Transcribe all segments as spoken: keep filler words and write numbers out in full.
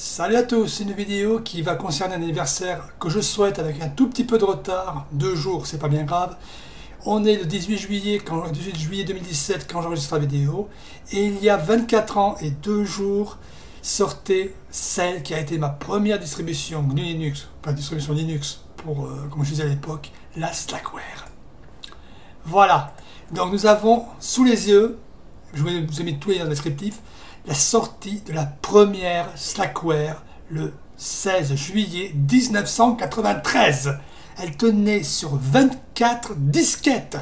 Salut à tous, c'est une vidéo qui va concerner un anniversaire que je souhaite avec un tout petit peu de retard, deux jours, c'est pas bien grave. On est le dix-huit juillet, quand, dix-huit juillet deux mille dix-sept quand j'enregistre la vidéo, et il y a vingt-quatre ans et deux jours sortait celle qui a été ma première distribution G N U Linux, pas distribution Linux, pour, euh, comme je disais à l'époque, la Slackware. Voilà, donc nous avons sous les yeux, je vous ai mis tous les liens descriptifs, la sortie de la première Slackware le seize juillet mille neuf cent quatre-vingt-treize. Elle tenait sur vingt-quatre disquettes.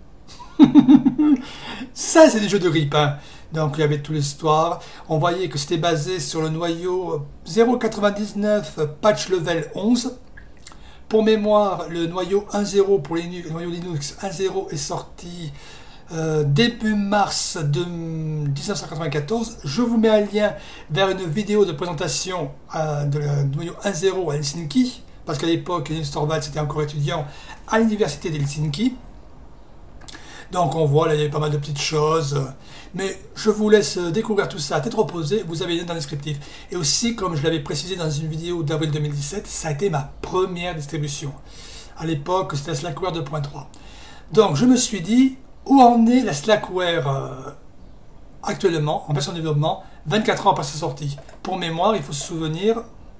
Ça, c'est des jeux de grip, hein. Donc, il y avait toute l'histoire. On voyait que c'était basé sur le noyau zéro virgule quatre-vingt-dix-neuf patch level onze. Pour mémoire, le noyau un point zéro pour les le noyau Linux un point zéro est sorti Euh, début mars de mille neuf cent quatre-vingt-quatorze. Je vous mets un lien vers une vidéo de présentation euh, de la noyau un point zéro à Helsinki, parce qu'à l'époque, Linus Torvalds était encore étudiant à l'université d'Helsinki. Donc on voit, là il y avait pas mal de petites choses, mais je vous laisse découvrir tout ça à tête reposée, vous avez les liens dans le descriptif. Et aussi, comme je l'avais précisé dans une vidéo d'avril deux mille dix-sept, ça a été ma première distribution. À l'époque, c'était la Slackware deux point trois. Donc je me suis dit, où en est la Slackware euh, actuellement, en version de développement, vingt-quatre ans après sa sortie. Pour mémoire, il faut se souvenir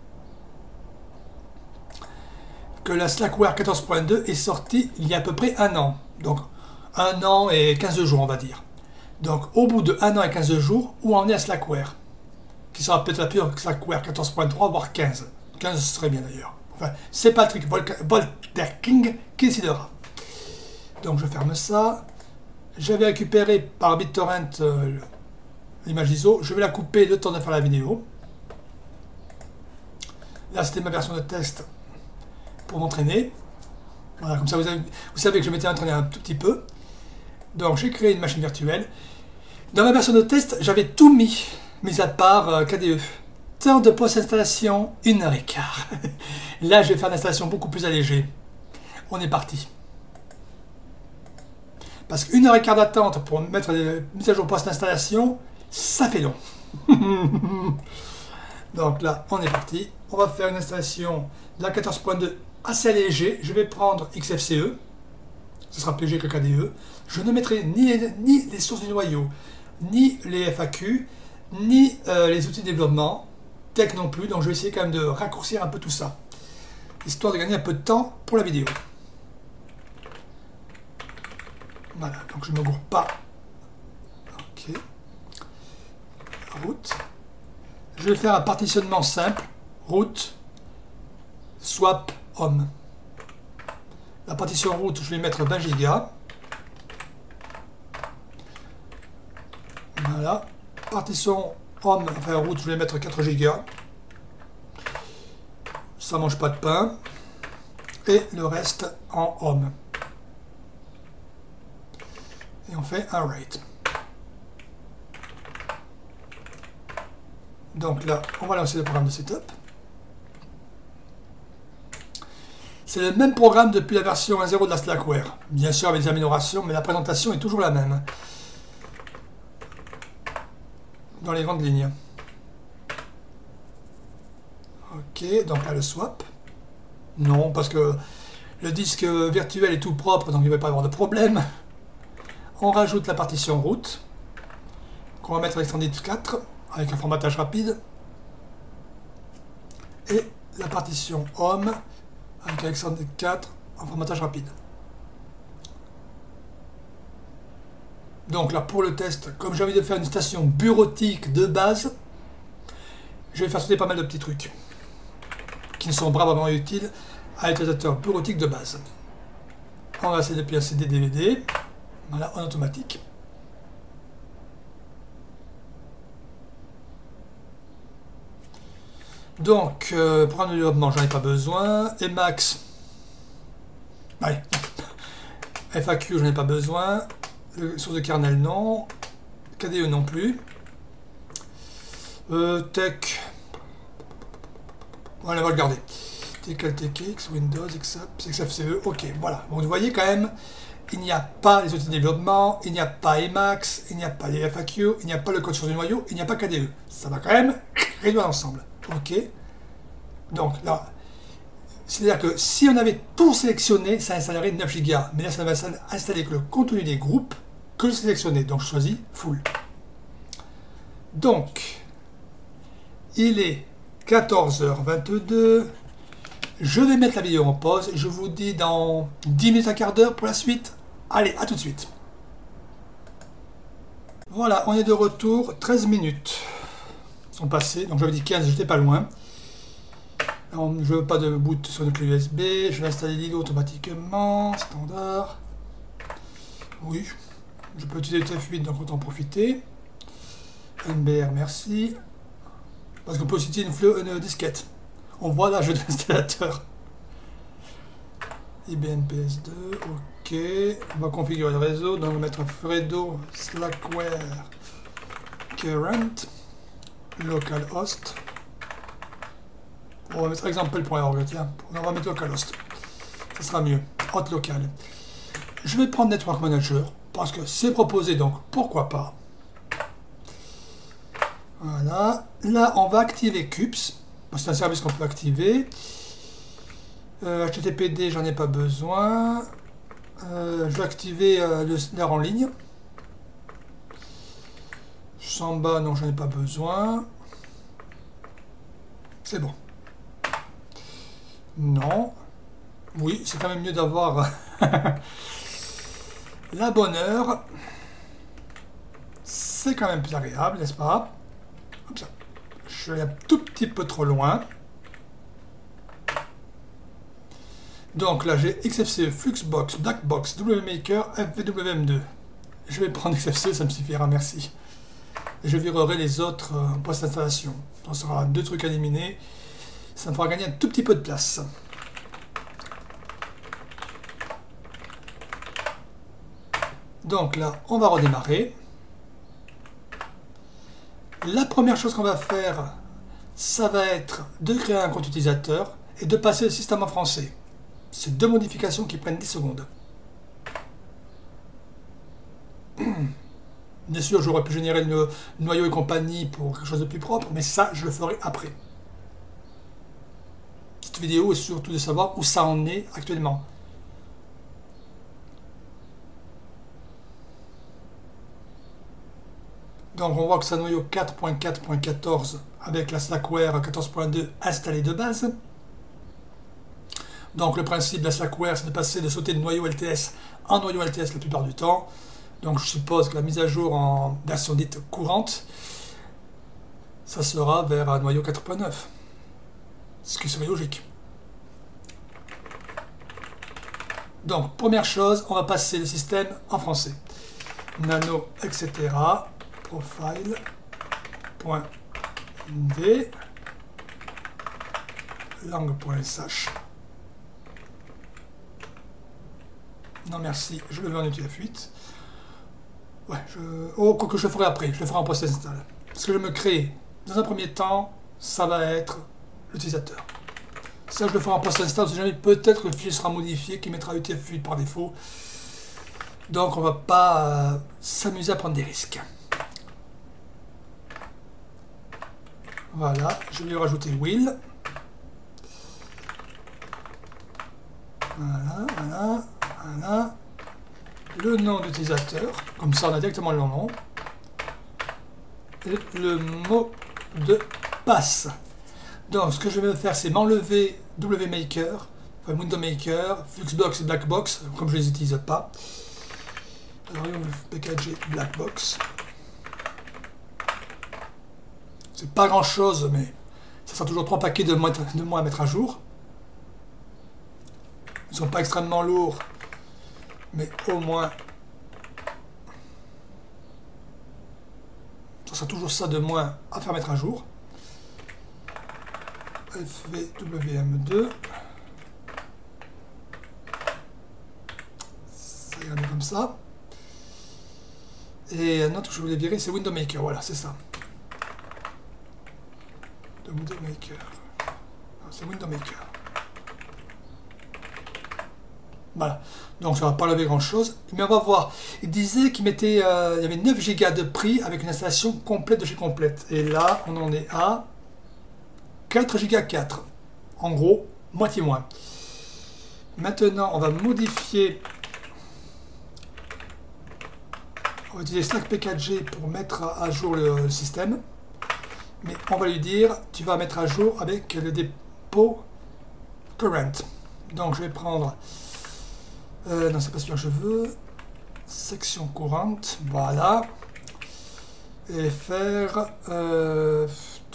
que la Slackware quatorze point deux est sortie il y a à peu près un an. Donc, un an et quinze jours, on va dire. Donc, au bout de un an et quinze jours, où en est la Slackware? Qui sera peut-être la pire Slackware quatorze point trois, voire quinze. quinze serait bien d'ailleurs. Enfin, c'est Patrick Volterking qui décidera. Donc, je ferme ça. J'avais récupéré par BitTorrent euh, l'image I S O. Je vais la couper le temps de faire la vidéo. Là, c'était ma version de test pour m'entraîner. Voilà, comme ça, vous, avez, vous savez que je m'étais entraîné un tout petit peu. Donc, j'ai créé une machine virtuelle. Dans ma version de test, j'avais tout mis, mis à part euh, K D E. Temps de post-installation, une heure et quart. Là, je vais faire une installation beaucoup plus allégée. On est parti. Parce qu'une heure et quart d'attente pour mettre les mises à jour post-installation, ça fait long. Donc là, on est parti. On va faire une installation de la quatorze point deux assez léger. Je vais prendre X F C E. Ce sera plus léger que K D E. Je ne mettrai ni, ni les sources du noyau, ni les F A Q, ni euh, les outils de développement. Tech non plus. Donc je vais essayer quand même de raccourcir un peu tout ça, histoire de gagner un peu de temps pour la vidéo. Voilà, donc je ne me gourre pas. Ok. Route. Je vais faire un partitionnement simple. Route, swap, home. La partition route, je vais mettre vingt gigas. Voilà. Partition home, enfin route, je vais mettre quatre gigas. Ça mange pas de pain. Et le reste en home. Et on fait un rate. Donc là, on va lancer le programme de setup. C'est le même programme depuis la version un point zéro de la Slackware. Bien sûr avec des améliorations, mais la présentation est toujours la même. Dans les grandes lignes. Ok, donc là le swap. Non, parce que le disque virtuel est tout propre, donc il ne va pas y avoir de problème. On rajoute la partition route, qu'on va mettre avec Extended quatre, avec un formatage rapide. Et la partition home, avec Extended quatre, en formatage rapide. Donc là, pour le test, comme j'ai envie de faire une station bureautique de base, je vais faire sauter pas mal de petits trucs, qui ne sont bravement utiles à l'utilisateur bureautique de base. On va essayer depuis un C D D V D. Voilà, en automatique. Donc, euh, programme de développement, j'en ai pas besoin. Emacs, ouais. F A Q, j'en ai pas besoin. Le, source de kernel, non. K D E non plus. Euh, tech, voilà, on va le garder. T K L T K X, Windows, X F C E, ok, voilà. Bon, vous voyez quand même. Il n'y a pas les outils de développement, il n'y a pas Emacs, il n'y a pas les F A Q, il n'y a pas le code sur du noyau, il n'y a pas K D E. Ça va quand même réduire l'ensemble. OK. Donc là, c'est-à-dire que si on avait tout sélectionné, ça installerait neuf gigas. Mais là, ça va installer que le contenu des groupes que je sélectionnais. Donc je choisis full. Donc, il est quatorze heures vingt-deux. Je vais mettre la vidéo en pause. Je vous dis dans dix minutes, un quart d'heure pour la suite. Allez, à tout de suite. Voilà, on est de retour. treize minutes sont passées. Donc j'avais dit quinze, j'étais pas loin. Alors, je ne veux pas de boot sur une clé U S B. Je vais installer l'I D O automatiquement. Standard. Oui. Je peux utiliser le T F huit, donc autant en profiter. N B R, merci. Parce qu'on peut aussi utiliser une, une disquette. On voit là, jeu d'installateur. I B N P S deux, ok. On va configurer le réseau, donc on va mettre Fredo Slackware Current localhost. On va mettre example point org, tiens. On va mettre localhost. Ça sera mieux. Hot local. Je vais prendre Network Manager parce que c'est proposé, donc pourquoi pas. Voilà. Là, on va activer C U P S. C'est un service qu'on peut activer. Euh, H T T P D, j'en ai pas besoin. Euh, je vais activer euh, le snare en ligne. Samba, non, j'en ai pas besoin. C'est bon. Non. Oui, c'est quand même mieux d'avoir la bonne heure. C'est quand même plus agréable, n'est-ce pas? Comme ça. Je suis allé un tout petit peu trop loin. Donc là, j'ai X F C E, Fluxbox, Blackbox, W Maker, F W M deux. Je vais prendre X F C E, ça me suffira, merci. Et je virerai les autres en post-installation. Ça sera deux trucs à éliminer. Ça me fera gagner un tout petit peu de place. Donc là, on va redémarrer. La première chose qu'on va faire, ça va être de créer un compte utilisateur et de passer le système en français. C'est deux modifications qui prennent dix secondes. Bien sûr, j'aurais pu générer le noyau et compagnie pour quelque chose de plus propre, mais ça, je le ferai après. Cette vidéo est surtout de savoir où ça en est actuellement. Donc on voit que c'est un noyau quatre point quatre point quatorze avec la Slackware quatorze point deux installée de base. Donc le principe de la Slackware, c'est de passer de sauter de noyau L T S en noyau L T S la plupart du temps. Donc je suppose que la mise à jour en version dite courante, ça sera vers un noyau quatre point neuf. Ce qui serait logique. Donc première chose, on va passer le système en français. Nano, et cetera. Profile.d langue.sh. Non merci, je le veux en U T F huit. Ouais, je... Oh, quoi que je le ferai après, je le ferai en post-install. Parce que je me crée, dans un premier temps, ça va être l'utilisateur. Ça, je le ferai en post-install, si jamais peut-être que le fichier sera modifié, qui mettra U T F huit par défaut. Donc on va pas euh, s'amuser à prendre des risques. Voilà, je vais lui rajouter will. Voilà, voilà, voilà. Le nom d'utilisateur, comme ça on a directement le nom. Et le mot de passe. Donc ce que je vais faire, c'est m'enlever W Maker, enfin Window Maker, Fluxbox et Blackbox, comme je ne les utilise pas. Alors on va packager Blackbox. C'est pas grand chose, mais ça sera toujours trois paquets de moins, de moins à mettre à jour. Ils sont pas extrêmement lourds, mais au moins ça sera toujours ça de moins à faire mettre à jour. F V W M deux. Ça ira comme ça. Et un autre que je voulais virer, c'est Window Maker. Voilà, c'est ça. De Window Maker. C'est Window Maker. Voilà. Donc ça va pas lever grand chose. Mais on va voir. Il disait qu'il mettait, euh, il y avait neuf gigas de prix avec une installation complète de chez complète. Et là, on en est à quatre giga quatre. En gros, moitié moins. Maintenant, on va modifier. On va utiliser Slack P quatre G pour mettre à jour le, le système. Mais on va lui dire, tu vas mettre à jour avec le dépôt current. Donc je vais prendre, euh, non c'est pas celui que je veux, section courante, voilà, et faire, euh,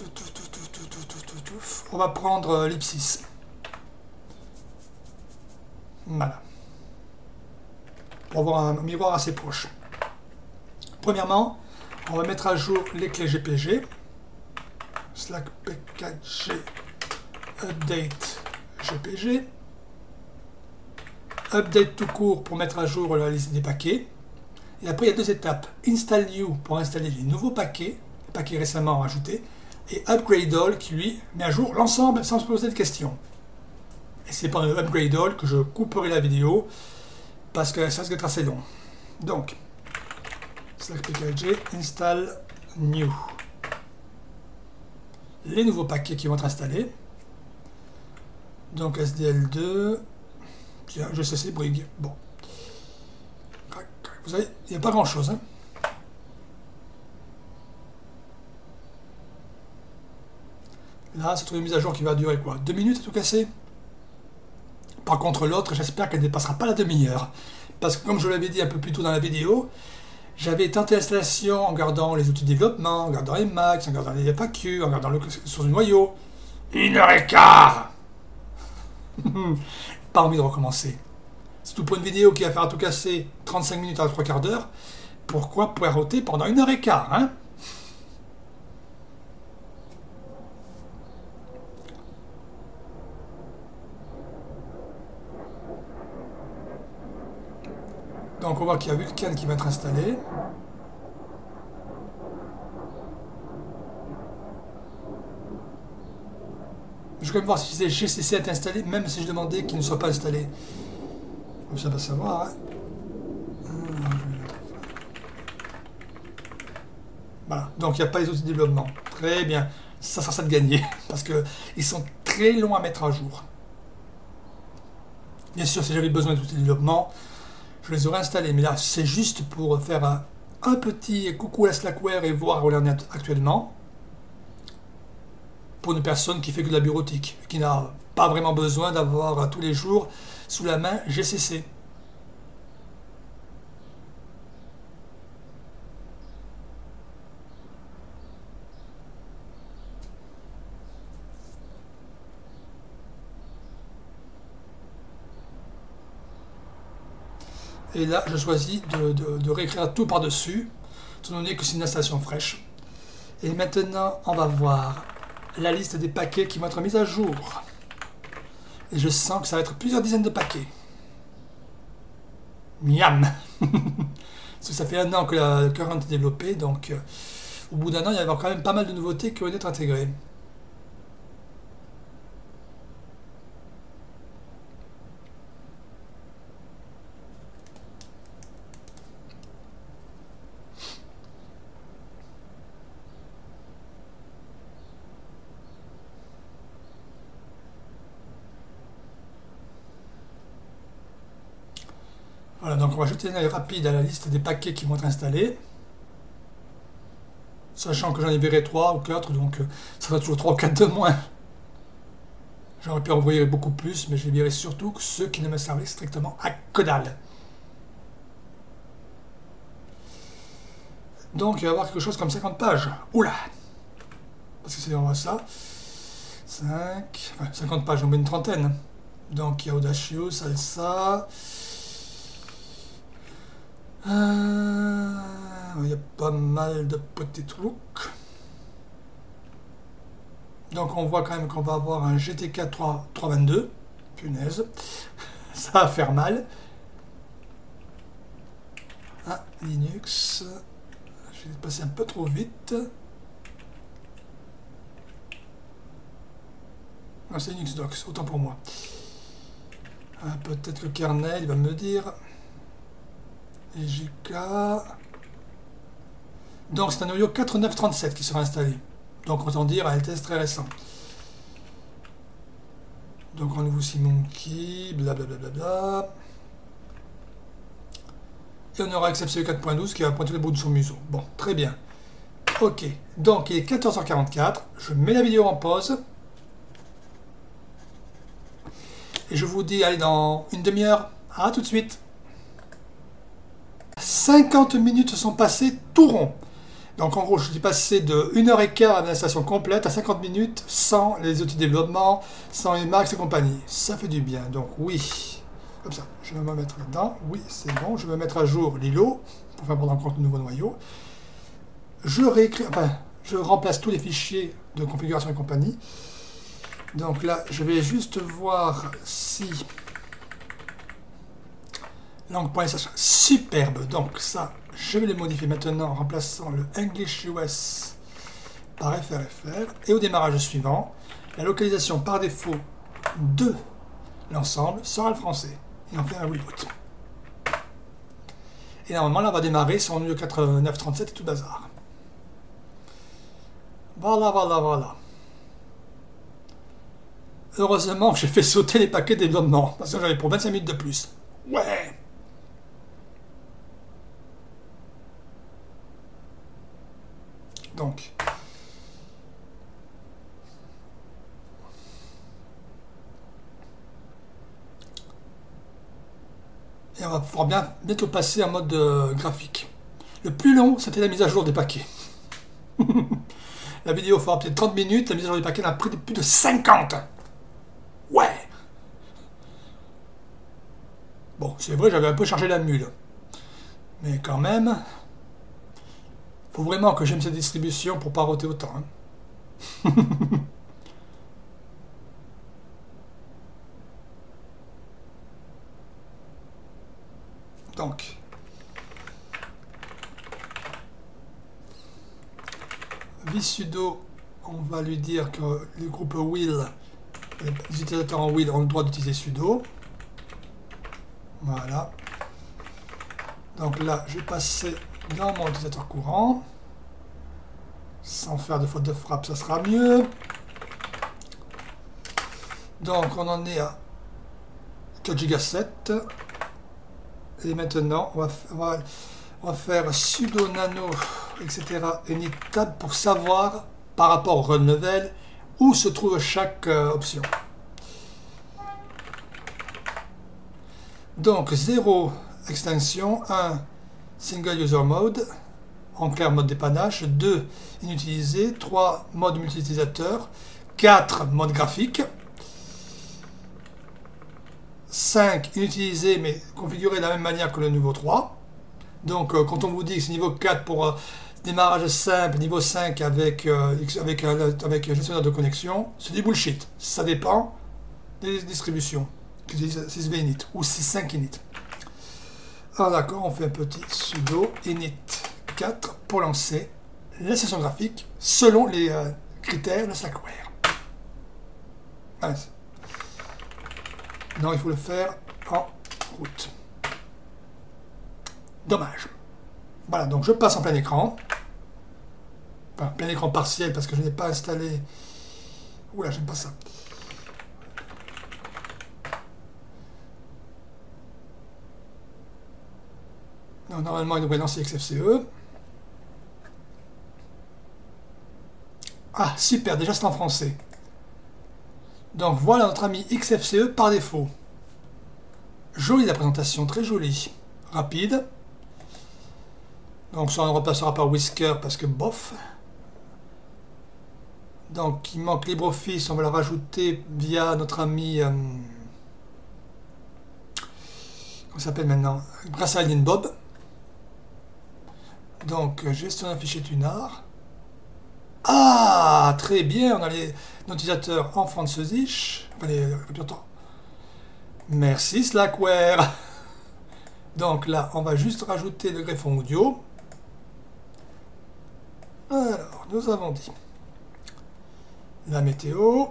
on va prendre l'ellipsis. Voilà. Pour avoir un miroir assez proche. Premièrement, on va mettre à jour les clés G P G. Slack P quatre G update G P G. Update tout court pour mettre à jour la liste des paquets. Et après, il y a deux étapes. Install new pour installer les nouveaux paquets, les paquets récemment ajoutés. Et upgrade all qui lui met à jour l'ensemble sans se poser de questions. Et c'est pendant le upgrade all que je couperai la vidéo parce que ça risque d'être assez long. Donc, Slack P quatre G install new. Les nouveaux paquets qui vont être installés. Donc S D L deux, tiens, G C C Brig. Bon. Vous savez, il n'y a pas grand chose. Hein. Là, c'est une mise à jour qui va durer quoi? Deux minutes à tout casser? Par contre, l'autre, j'espère qu'elle ne dépassera pas la demi-heure. Parce que comme je l'avais dit un peu plus tôt dans la vidéo, j'avais tenté l'installation en gardant les outils de développement, en gardant Emacs, en gardant les F A Q, en gardant le source du noyau. Une heure et quart. Pas envie de recommencer. Surtout pour une vidéo qui va faire à tout casser trente-cinq minutes à trois quarts d'heure. Pourquoi poireauter pendant une heure et quart, hein? Donc on voit qu'il y a Vulkan qui va être installé. Je vais quand même voir si c'est G C C est installé, même si je demandais qu'il ne soit pas installé. Ça va savoir. Hein. Voilà, donc il n'y a pas les outils de développement. Très bien, ça sera ça de gagner, parce qu'ils sont très longs à mettre à jour. Bien sûr, si j'avais besoin d'outils de développement, je les aurais installés, mais là, c'est juste pour faire un, un petit coucou à Slackware et voir où on est actuellement. Pour une personne qui fait que de la bureautique, qui n'a pas vraiment besoin d'avoir tous les jours sous la main G C C. Et là, je choisis de, de, de réécrire tout par-dessus, étant donné que c'est une installation fraîche. Et maintenant, on va voir la liste des paquets qui vont être mis à jour. Et je sens que ça va être plusieurs dizaines de paquets. Miam. Parce que ça fait un an que la current est développée, donc euh, au bout d'un an, il va y avoir quand même pas mal de nouveautés qui vont être intégrées. Voilà, donc on va jeter un œil rapide à la liste des paquets qui vont être installés. Sachant que j'en ai viré trois ou quatre, donc euh, ça va toujours trois ou quatre de moins. J'aurais pu envoyer beaucoup plus, mais j'ai viré surtout ceux qui ne me servaient strictement à que dalle. Donc il va y avoir quelque chose comme cinquante pages. Oula! Parce que c'est vraiment ça. cinq, enfin, cinquante pages, on met une trentaine. Donc il y a Audacious, Salsa. Euh, il y a pas mal de petits trucs. Donc on voit quand même qu'on va avoir un G T K trois cent vingt-deux. Punaise, ça va faire mal. Ah, Linux. Je vais passer un peu trop vite. Ah, c'est Linux Docs, autant pour moi. Ah, peut-être que le kernel, il va me dire. Et J K. Donc c'est un noyau quatre neuf trente-sept qui sera installé. Donc autant dire un L T S très récent. Donc on ouvre aussi Monkey, blablabla. Bla. Et on aura X F C E quatre point douze qui va pointer le bout de son museau. Bon, très bien. Ok, donc il est quatorze heures quarante-quatre. Je mets la vidéo en pause. Et je vous dis, allez, dans une demi-heure. À tout de suite. cinquante minutes sont passées tout rond. Donc en gros, je suis passé de une heure quinze à l'installation complète à cinquante minutes sans les outils de développement, sans Emacs et compagnie. Ça fait du bien. Donc oui, comme ça, je vais me mettre là-dedans. Oui, c'est bon. Je vais mettre à jour l'I L O pour faire prendre en compte le nouveau noyau. Je réécris, enfin, je remplace tous les fichiers de configuration et compagnie. Donc là, je vais juste voir si langue.sh superbe. Donc ça, je vais le modifier maintenant en remplaçant le English U S par F R F R. Et au démarrage suivant, la localisation par défaut de l'ensemble sera le français. Et on fait un reboot. Et normalement, là, on va démarrer sur un quatre-vingt-neuf trente-sept et tout bazar. Voilà, voilà, voilà. Heureusement que j'ai fait sauter les paquets de développement, parce que j'avais pour vingt-cinq minutes de plus. Ouais. Donc. Et on va pouvoir bien bientôt passer en mode euh, graphique. Le plus long, c'était la mise à jour des paquets. La vidéo fera peut-être trente minutes, la mise à jour des paquets en a pris plus de cinquante. Ouais. Bon, c'est vrai, j'avais un peu chargé la mule. Mais quand même, faut vraiment que j'aime cette distribution pour pas roter autant. Hein. Donc, vsudo, on va lui dire que le groupe will, les utilisateurs en will ont le droit d'utiliser sudo. Voilà. Donc là, je vais passer dans mon utilisateur courant. Sans faire de faute de frappe, ça sera mieux. Donc on en est à quatre giga sept. Et maintenant, on va, on va, on va faire sudo nano, et cetera init tab pour savoir, par rapport au run level, où se trouve chaque euh, option. Donc zéro extension, un single user mode, en clair mode dépannage, deux inutilisé, trois mode multi-utilisateur, quatre mode graphique, cinq inutilisé mais configuré de la même manière que le niveau trois. Donc euh, quand on vous dit que c'est niveau quatre pour euh, démarrage simple, niveau cinq avec, euh, avec, euh, avec gestionnaire de connexion, c'est du bullshit. Ça dépend des distributions. six V init ou six point cinq init. Alors d'accord, on fait un petit sudo init quatre pour lancer la session graphique selon les euh, critères de Slackware. Voilà. Non, il faut le faire en route. Dommage. Voilà, donc je passe en plein écran. Enfin, plein écran partiel parce que je n'ai pas installé... Oula, j'aime pas ça. Non, normalement, il devrait lancer X F C E. Ah, super, déjà c'est en français. Donc voilà notre ami X F C E par défaut. Jolie la présentation, très jolie. Rapide. Donc ça on le replacera par Whisker parce que bof. Donc il manque LibreOffice, on va le rajouter via notre ami... Euh, comment ça s'appelle maintenant, grâce à Alien Bob. Donc gestion d'un fichier Tunard. Ah, très bien, on a les utilisateurs en französisch. Enfin, les répertoires. Merci Slackware. Donc là, on va juste rajouter le greffon audio. Alors, nous avons dit la météo.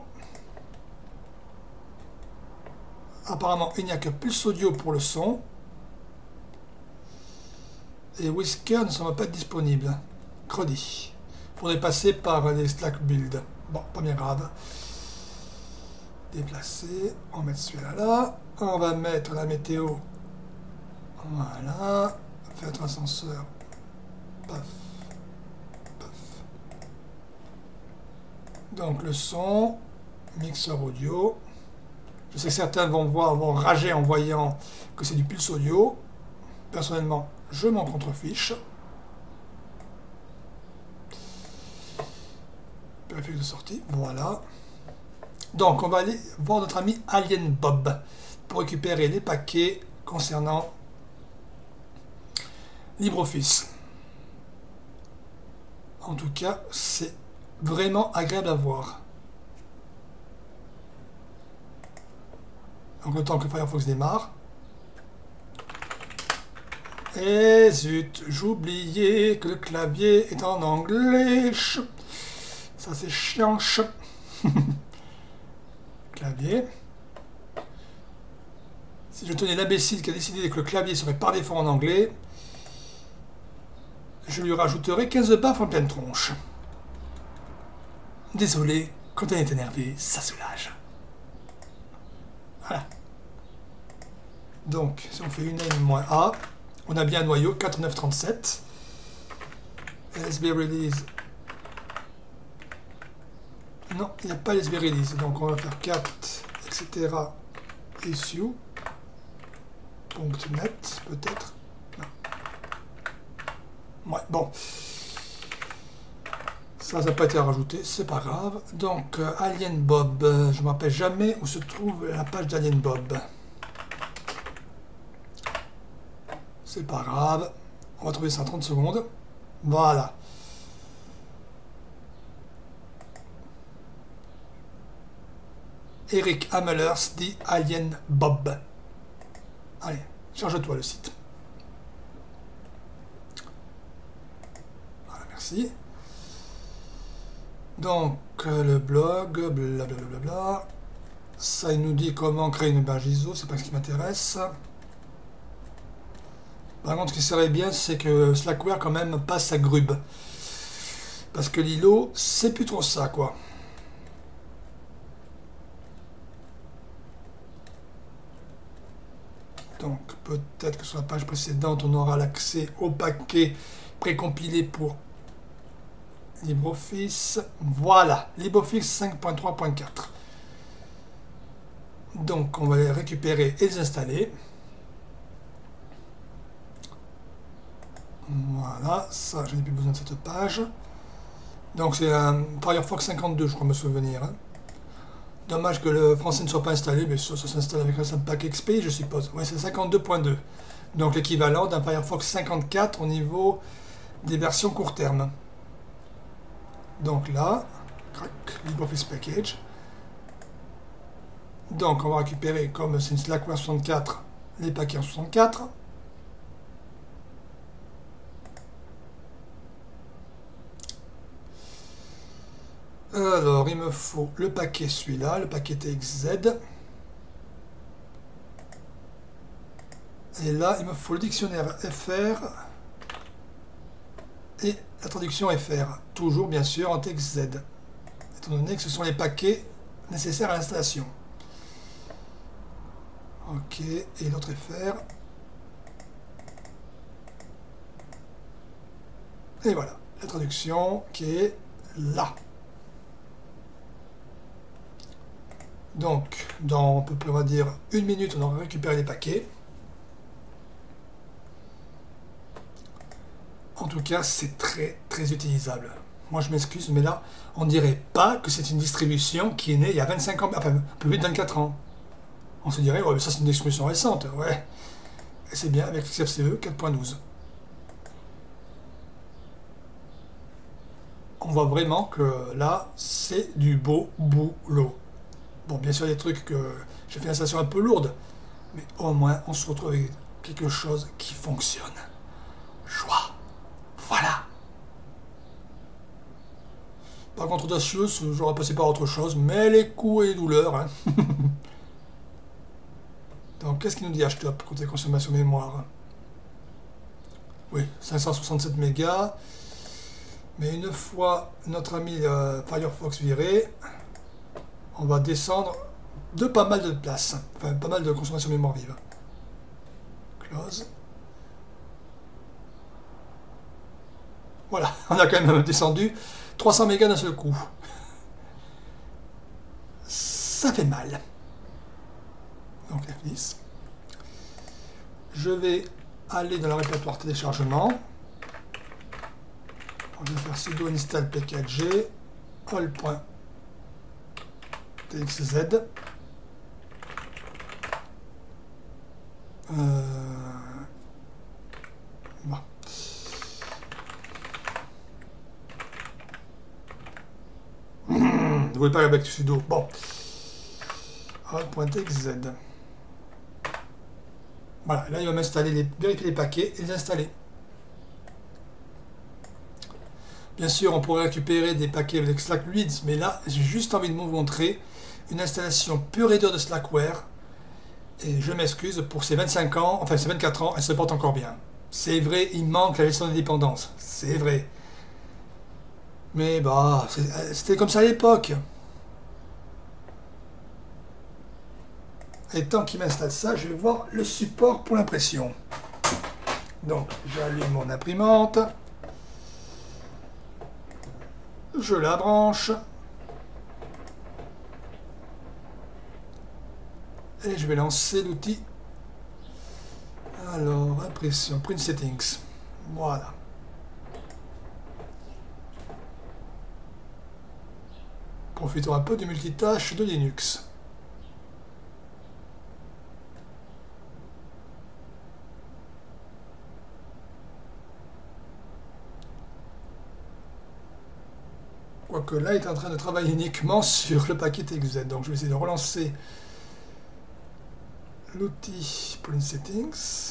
Apparemment, il n'y a que plus audio pour le son. Et Whisker ne semble pas être disponible. Credi. Il faudrait passer par les Slack build. Bon, pas bien grave. déplacer, on va mettre celui-là là, on va mettre la météo, voilà, faire un ascenseur, paf, paf. Donc le son, mixeur audio, je sais que certains vont voir, vont rager en voyant que c'est du pulse audio, personnellement je m'en contrefiche. Effet de sortie, voilà. Donc on va aller voir notre ami Alien Bob pour récupérer les paquets concernant LibreOffice. En tout cas, c'est vraiment agréable à voir. Donc le temps que Firefox démarre. Et zut, j'oubliais que le clavier est en anglais. Ça c'est chiant. Clavier. Si je tenais l'imbécile qui a décidé que le clavier serait par défaut en anglais, je lui rajouterai quinze baffes en pleine tronche. Désolé, quand on est énervé, ça soulage. Voilà. Donc, si on fait une N moins A, on a bien un noyau quatre neuf trente-sept. L S B release. Non, il n'y a pas L S B release. Donc, on va faire quatre, et cetera. Issue. .net, peut-être. Ouais, bon. Ça, ça n'a pas été rajouté, c'est pas grave. Donc, euh, Alien Bob, euh, je ne me rappelle jamais où se trouve la page d'Alien Bob. C'est pas grave. On va trouver ça en trente secondes. Voilà. Eric Hamelers dit Alien Bob. Allez, charge-toi le site. Voilà, merci. Donc, euh, le blog, blablabla. Bla bla bla. Ça, il nous dit comment créer une page I S O, c'est pas ce qui m'intéresse. Par contre, ce qui serait bien, c'est que Slackware, quand même, passe sa grube. Parce que l'I L O, c'est plus trop ça, quoi. Donc, peut-être que sur la page précédente, on aura l'accès au paquet précompilé pour LibreOffice. Voilà, LibreOffice cinq point trois point quatre. Donc, on va les récupérer et les installer. Voilà, ça, je n'ai plus besoin de cette page. Donc, c'est un Firefox cinquante-deux, je crois me souvenir. Hein. Dommage que le français ne soit pas installé, mais ça, ça s'installe avec un simple pack X P, je suppose. Oui, c'est cinquante-deux point deux. Donc, l'équivalent d'un Firefox cinquante-quatre au niveau des versions court terme. Donc là, crac, LibreOffice Package. Donc, on va récupérer, comme c'est une Slackware soixante-quatre, les paquets en soixante-quatre. Alors, il me faut le paquet celui-là, le paquet T X Z. Et là, il me faut le dictionnaire F R et la traduction F R. Toujours, bien sûr, en T X Z. Étant donné que ce sont les paquets nécessaires à l'installation. Ok, et l'autre F R. Et voilà, la traduction qui est là. Donc, dans, on peut, on va dire, une minute, on aura récupéré les paquets. En tout cas, c'est très, très utilisable. Moi, je m'excuse, mais là, on ne dirait pas que c'est une distribution qui est née il y a vingt-cinq ans, enfin, un peu plus de vingt-quatre ans. On se dirait, ouais, mais ça, c'est une distribution récente, ouais. Et c'est bien avec X F C E quatre point douze. On voit vraiment que là, c'est du beau boulot. Bon, bien sûr, des trucs que j'ai fait une installation un peu lourde, mais au moins, on se retrouve avec quelque chose qui fonctionne. Joie. Voilà. Par contre, audacieuse, j'aurais passé par autre chose, mais les coups et les douleurs. Hein. Donc, qu'est-ce qu'il nous dit H top côté consommation mémoire? Oui, cinq cent soixante-sept mégas. Mais une fois notre ami euh, Firefox viré, on va descendre de pas mal de place, enfin pas mal de consommation de mémoire vive. Close. Voilà, on a quand même descendu trois cents mégas d'un seul coup. Ça fait mal. Donc F dix. Je vais aller dans le répertoire téléchargement. Je vais faire sudo install pkg all.txz. Euh... Bon. Mmh, vous voulez pas avec sudo. Bon. all.txz. Voilà, là il va m'installer les, vérifier les paquets et les installer. Bien sûr, on pourrait récupérer des paquets avec Slackware, mais là, j'ai juste envie de vous montrer une installation pure et dure de Slackware. Et je m'excuse, pour ces vingt-cinq ans, enfin ces vingt-quatre ans, elle se porte encore bien. C'est vrai, il manque la gestion des dépendances. C'est vrai. Mais bah, c'était comme ça à l'époque. Et tant qu'il m'installe ça, je vais voir le support pour l'impression. Donc, j'allume mon imprimante. Je la branche. Et je vais lancer l'outil. Alors, impression, print settings. Voilà. Profitons un peu du multitâche de Linux. Quoique là, il est en train de travailler uniquement sur le paquet T X Z. Donc je vais essayer de relancer l'outil Print Settings.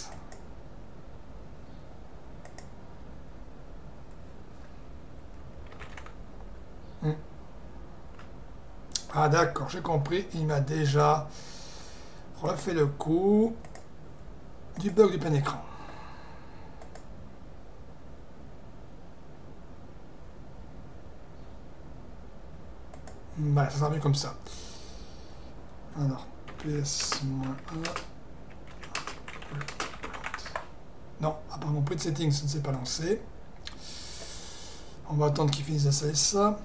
Hmm. Ah d'accord, j'ai compris. Il m'a déjà refait le coup du bug du plein écran. Voilà, ça sera mieux comme ça. Alors, P S un. Non, apparemment, Print Settings, ça ne s'est pas lancé. On va attendre qu'il finisse d'installer ça.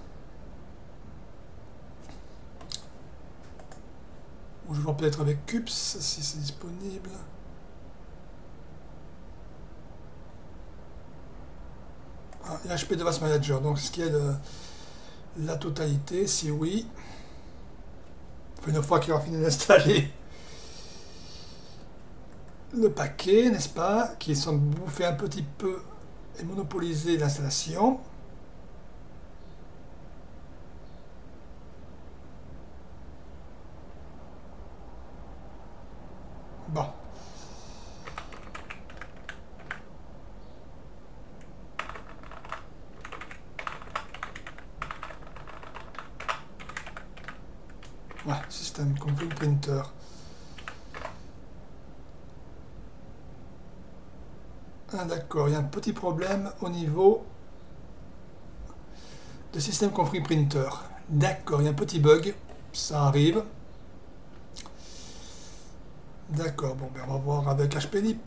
Ou je vais voir peut-être avec Cups, si c'est disponible. Ah, il y a H P Device Manager, donc ce qui est de la totalité, si oui. Une fois qu'il aura fini d'installer le paquet, n'est-ce pas, qui sont bouffés un petit peu et monopoliser l'installation. Bon. Ouais, système config printer. Ah d'accord, il y a un petit problème au niveau de système config printer. D'accord, il y a un petit bug, ça arrive. D'accord, bon, ben on va voir avec H P Lip.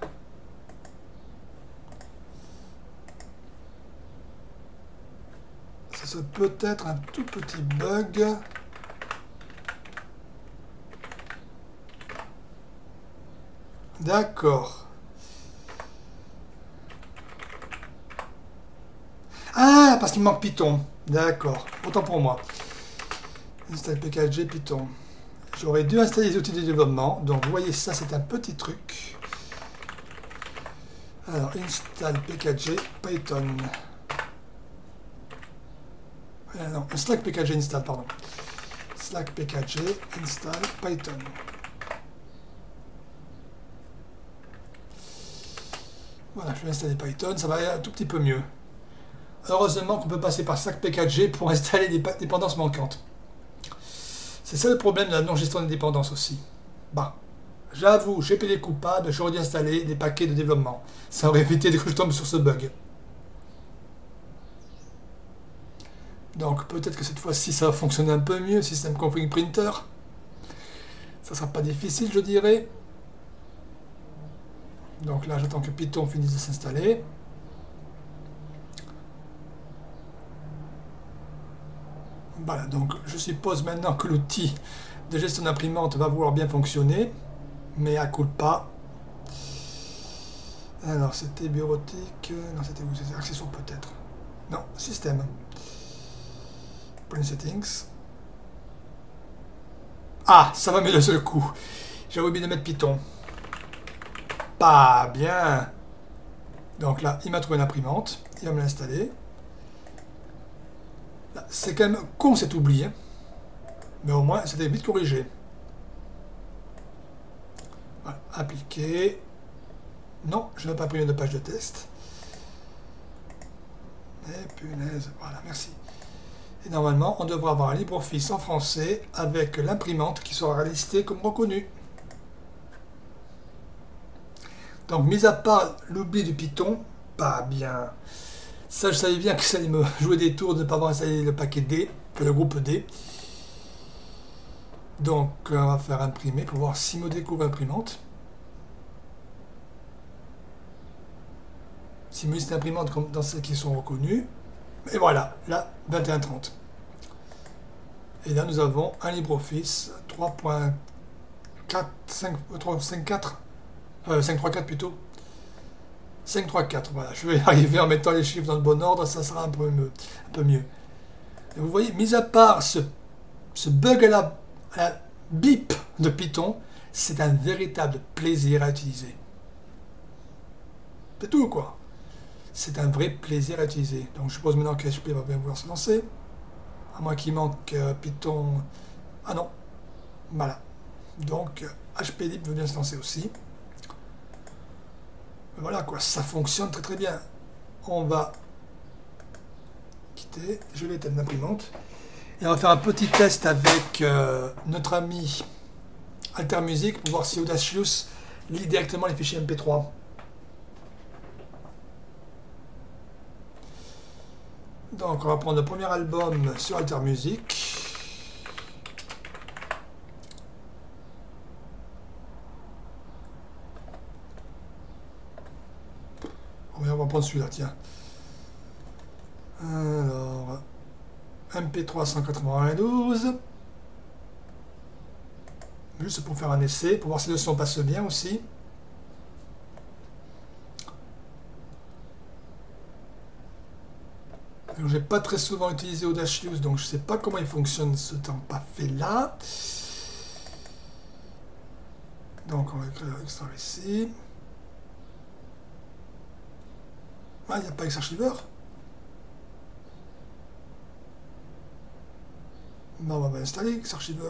Ça, ça peut être un tout petit bug. D'accord. Ah, parce qu'il manque Python. D'accord, autant pour moi. Install pkg Python. J'aurais dû installer les outils de développement. Donc, vous voyez, ça, c'est un petit truc. Alors, install pkg Python. Ah, non, slack pkg install, pardon. Slack pkg install Python. Voilà, je vais installer Python, ça va aller un tout petit peu mieux. Heureusement qu'on peut passer par slack pkg pour installer des dépendances manquantes. C'est ça le problème de la non-gestion des dépendances aussi. Bah, j'avoue, j'ai payé coupable, j'aurais dû installer des paquets de développement. Ça aurait évité que je tombe sur ce bug. Donc peut-être que cette fois-ci ça va fonctionner un peu mieux, système config printer. Ça sera pas difficile, je dirais. Donc là, j'attends que Python finisse de s'installer. Voilà, donc je suppose maintenant que l'outil de gestion d'imprimante va vouloir bien fonctionner, mais à coup de pas. Alors, c'était bureautique. Non, c'était où? C'était accessoires peut-être. Non, système. Print settings. Ah, ça va mieux d'un seul coup. J'avais oublié de mettre Python. Pas bien. Donc là, il m'a trouvé une imprimante. Il va me l'installer. C'est quand même con cet oubli. Hein. Mais au moins, c'était vite corrigé. Voilà, appliquer. Non, je n'ai pas imprimé de page de test. Et punaise, voilà, merci. Et normalement, on devrait avoir un LibreOffice en français avec l'imprimante qui sera listée comme reconnue. Donc, mis à part l'oubli du Python, pas bien. Ça, je savais bien que ça allait me jouer des tours de ne pas avoir installé le paquet D, le groupe D. Donc, on va faire imprimer pour voir si me découvre imprimante. Si me liste imprimante comme dans celles qui sont reconnues. Et voilà, là, vingt et un trente. Et là, nous avons un LibreOffice trois point quatre, cinq, cinq, quatre, euh, cinq trois quatre plutôt. cinq trois quatre, voilà. Je vais arriver en mettant les chiffres dans le bon ordre, ça sera un peu mieux. Un peu mieux. Et vous voyez, mis à part ce, ce bug à la, à la bip de Python, c'est un véritable plaisir à utiliser. C'est tout, quoi. C'est un vrai plaisir à utiliser. Donc je suppose maintenant que H P va bien vouloir se lancer. À moins qu'il manque euh, Python. Ah non. Voilà. Donc H P Lib veut bien se lancer aussi. Voilà quoi, ça fonctionne très très bien. On va quitter. Je vais éteindre l'imprimante. Et on va faire un petit test avec euh, notre ami Altermusic pour voir si Audacious lit directement les fichiers M P trois. Donc on va prendre le premier album sur Altermusic. On va prendre celui-là, tiens. Alors, M P trois cent quatre-vingt-douze. Juste pour faire un essai, pour voir si le son passe bien aussi. J'ai pas très souvent utilisé Audacious, donc je sais pas comment il fonctionne ce temps pas fait là. Donc on va écrire extra ici. Ah, il n'y a pas Xarchiver. Non, on va installer Xarchiver.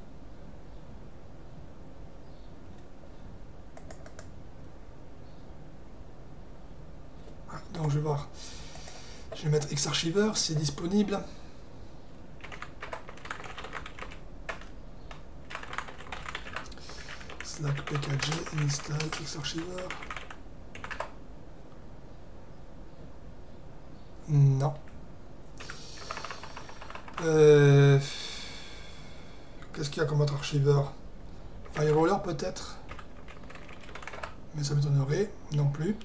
Ah, donc je vais voir. Je vais mettre Xarchiver, c'est disponible. Slack P K G install Xarchiver. Non. Euh, Qu'est-ce qu'il y a comme autre archiveur? Fireroller peut-être? Mais ça m'étonnerait non plus.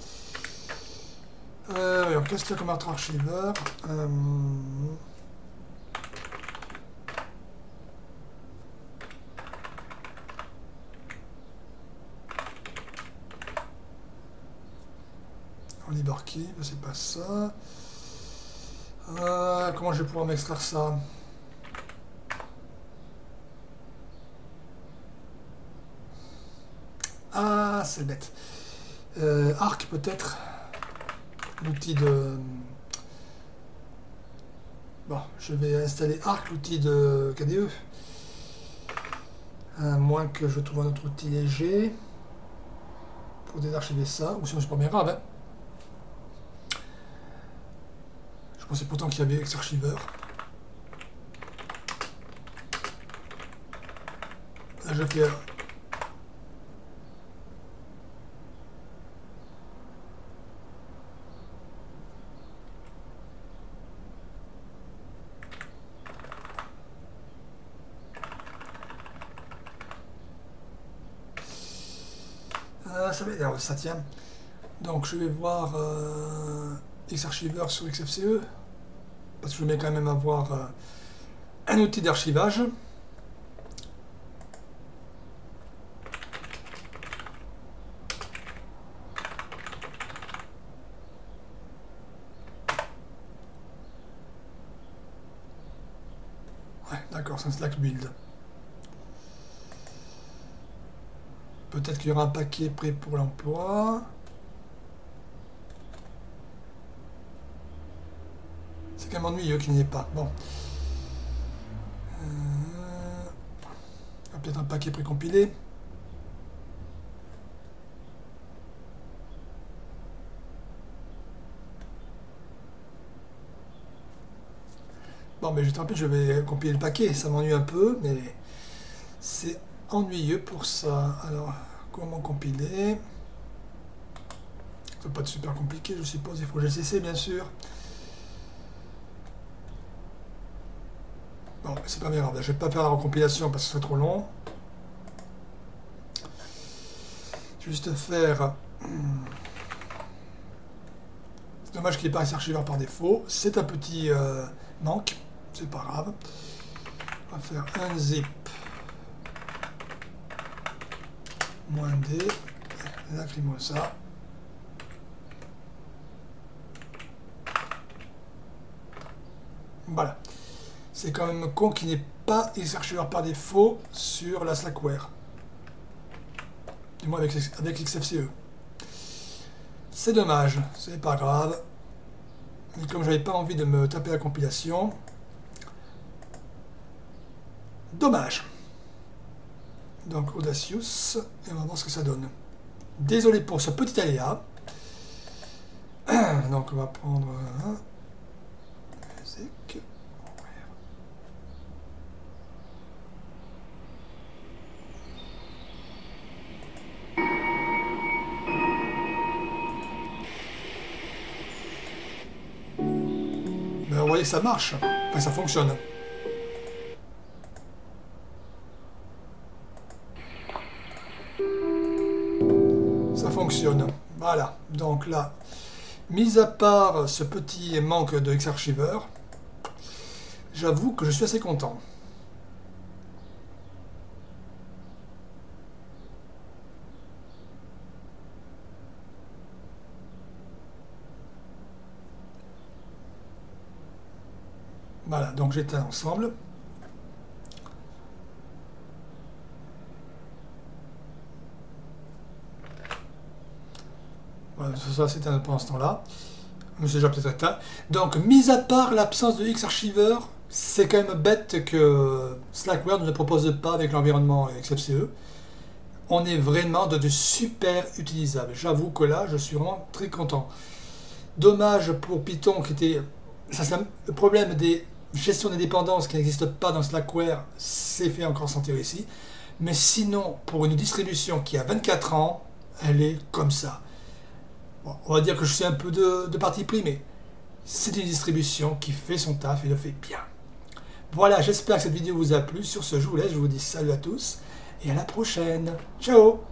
Euh, alors, qu'est-ce qu'il y a comme autre archiveur? euh, En LibArchive, c'est pas ça. Euh, comment je vais pouvoir m'extraire ça? Ah, c'est bête. Euh, Arc peut-être. L'outil de... Bon, je vais installer Arc, l'outil de K D E. À moins que je trouve un autre outil léger pour désarchiver ça. Ou sinon c'est pas bien grave. Hein. Je pensais pourtant qu'il y avait Xarchiver. Là je fais... Ah, ça m'énerve, ça tient. Donc je vais voir euh, Xarchiver sur X F C E. Parce que je veux bien quand même avoir euh, un outil d'archivage. Ouais, d'accord, c'est un Slack build. Peut-être qu'il y aura un paquet prêt pour l'emploi. C'est quand même ennuyeux qu'il n'y ait pas. Bon. Euh... Peut-être un paquet précompilé. Bon, mais je te rappelle, je vais compiler le paquet. Ça m'ennuie un peu, mais c'est ennuyeux pour ça. Alors, comment compiler? Ça peut pas être super compliqué, je suppose. Il faut G C C, bien sûr. Bon, c'est pas bien grave. Je vais pas faire la recompilation parce que ce serait trop long. Juste faire... C'est dommage qu'il n'y ait pas un archiveur par défaut. C'est un petit euh, manque. C'est pas grave. On va faire un zip moins D, Lacrimosa. Voilà. C'est quand même con qu'il n'y ait pas Xarchiver par défaut sur la Slackware. Du moins avec, avec X F C E. C'est dommage, c'est pas grave. Mais comme j'avais pas envie de me taper la compilation, dommage. Donc Audacious, et on va voir ce que ça donne. Désolé pour ce petit aléa. Donc on va prendre un musique. Ben, vous voyez que ça marche, enfin ça fonctionne. Ça fonctionne. Voilà. Donc là, mis à part ce petit manque de Xarchiver, j'avoue que je suis assez content. Voilà, donc j'éteins ensemble. Voilà, ça c'était pendant ce temps-là. Mais c'est déjà peut-être éteint. Donc, mis à part l'absence de Xarchiver, c'est quand même bête que Slackware ne le propose pas avec l'environnement X F C E. On est vraiment de, de super utilisable. J'avoue que là, je suis vraiment très content. Dommage pour Python qui était... Ça, c'est le problème des gestions des dépendances qui n'existent pas dans Slackware, c'est fait encore sentir ici. Mais sinon, pour une distribution qui a vingt-quatre ans, elle est comme ça. Bon, on va dire que je suis un peu de, de parti pris, mais c'est une distribution qui fait son taf et le fait bien. Voilà, j'espère que cette vidéo vous a plu. Sur ce, je vous laisse, je vous dis salut à tous et à la prochaine. Ciao!